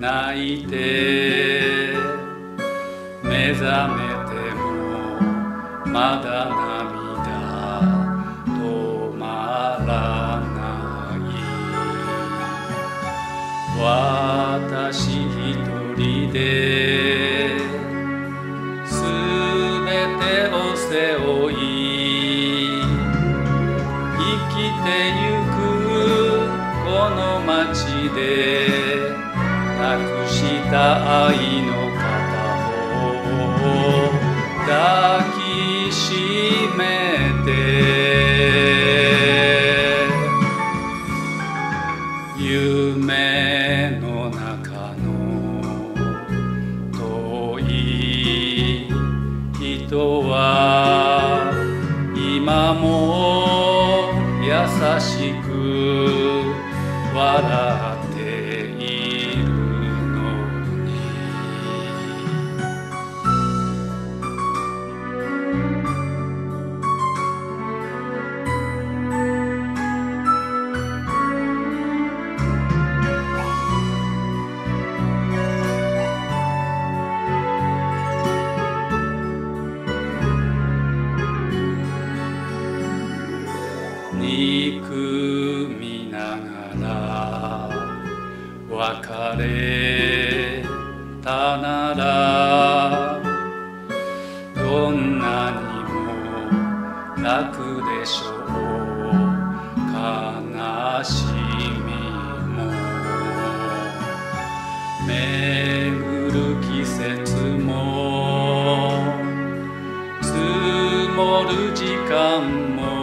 泣いて目覚めてもまだ涙止まらない。私一人で全てを背負い生きてゆくこの街でなくした愛の片方を抱きしめて、夢の中の遠い人は今も優しく笑っているのに。憎みながら別れたならどんなにも楽でしょう。悲しみも巡る季節も積もる時間も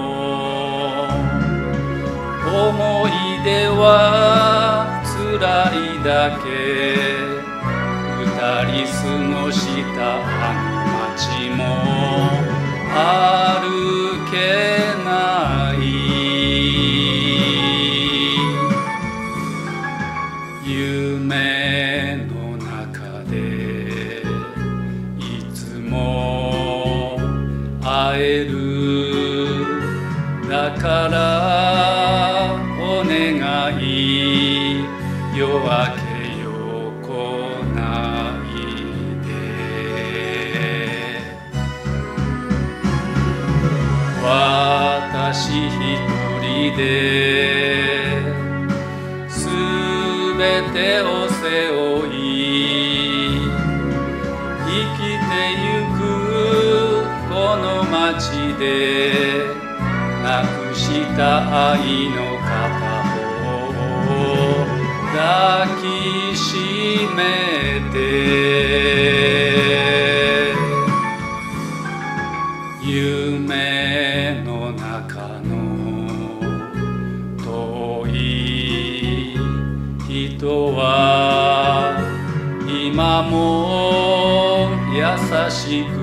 思い出は辛いだけ。二人過ごしたあの街も歩けない。夢の中でいつも会える。だからお願い夜明けよ来ないで。私一人で全てを背負い生きてゆくこの街でなくした愛の片方を抱きしめて、夢の中の遠い人は今も優しく